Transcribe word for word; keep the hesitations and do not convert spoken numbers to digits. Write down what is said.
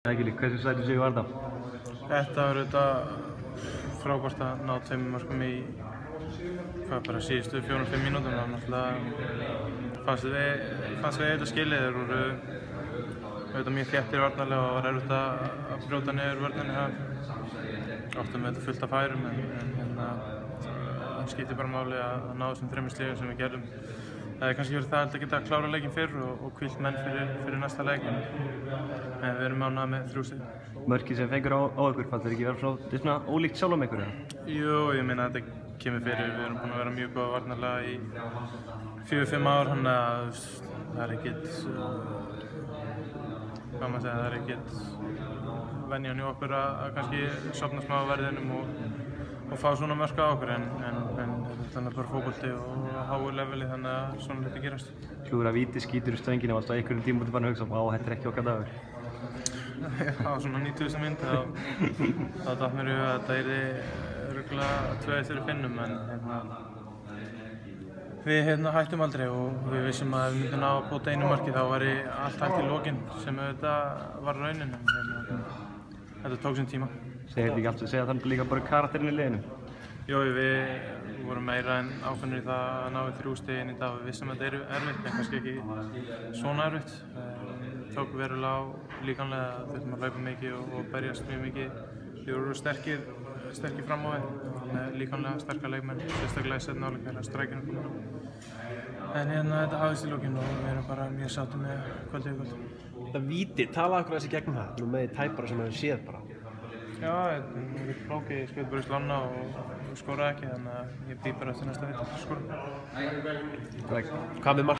Ægili, hversu sætur sigur var þetta? Þetta var auðvitað frábært að ná tveimur mörkum í hvað bara síðustu fjórum fimm mínútum. Náttúrulega fannst við fannst við auðvitað skilið. Þeir voru auðvitað mjög þéttir varnarlega og var erfitt að brjóta niður vörninni. Áttum við þetta fullt af færum en, en, en það skiptir bara máli að ná þessum þremur stigum sem við gerðum. Það hefði kannski verið það að geta að klára leikinn fyrr og, og hvílt menn fyrir, fyrir næsta leik, en við erum ánægðir með þrjú stig. Mörkið sem fengur á, á ykkur, fannst þér ekki vera svona, þetta er svona ólíkt sjálfum ykkur? Jú, ég meina að þetta kemur fyrir. Við erum búin að vera mjög góð varnarlega í fjögur fimm ár, þannig að það er ekkert, hvað maður segja, það er ekkert venjan hjá okkur að, að kannski sofna smá á verðinum og, og fá svona mörk á okkur, en, en, en þetta er bara fótbolti og háu leveli, þannig að svona hluti gerast. Klúður að víti skítur í stönginu, varst á einhverjum tímabúti farin að hugsa á þetta er ekki okkar dagur? Já, svona nítugasta mynd, þá þá datt mér í huga að þetta yrði örugglega tvö eitt fyrir Finnum, en hérna, við hérna hættum aldrei og við vissum að ef við myndum ná að bóta einu marki þá væri allt hægt í lokin, sem auðvitað var raunin, en hérna, þetta tók sinn tíma. Segir þetta ekki allt að segja þannig líka bara karakterinn í liðinu? Jú, við vorum meira en ákveðnir í það að ná við þrjú stig inn í dag. Við vissum að þetta er erfitt, en kannski ekki svona erfitt. Við tókum verulega á líkamlega, þurftum að hlaupa mikið og, og berjast mjög mikið. Við vorum sterkir, sterkir fram á við, með líkamlega sterkar leikmenn, sérstaklega í seinni hálfleik þegar strækinu kom. En hérna þetta hafðist í lokin og við erum bara mjög sáttir með kvöldið og kvöld. Þetta víti, talaðu okkur þessi gegnum það, nú með því tæpara sem hefur séð bara. Já, ég flóki, ég skjóti bara í slánna og, og skóraði ekki, þannig að ég býð bara eftir næsta viti að skóra. Hvað með mark?